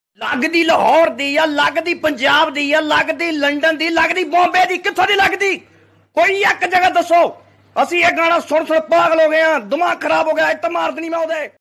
ਲੱਗਦੀ ਲਾਹੌਰ ਦੀ ਆ, ਲੱਗਦੀ ਪੰਜਾਬ ਦੀ ਆ, ਲੱਗਦੀ ਲੰਡਨ ਦੀ, ਲੱਗਦੀ ਬੰਬੇ ਦੀ, ਕਿੱਥੋਂ ਦੀ ਲੱਗਦੀ? ਕੋਈ ਇੱਕ ਜਗ੍ਹਾ ਦੱਸੋ। ਅਸੀਂ ਇਹ ਗਾਣਾ ਸੁਣ ਪਾਗਲ ਹੋ ਗਏ ਆ, ਦਿਮਾਗ ਖਰਾਬ ਹੋ ਗਿਆ। ਇੱਟ ਮਾਰ ਦੇਣੀ ਮੈਂ ਉਹਦੇ।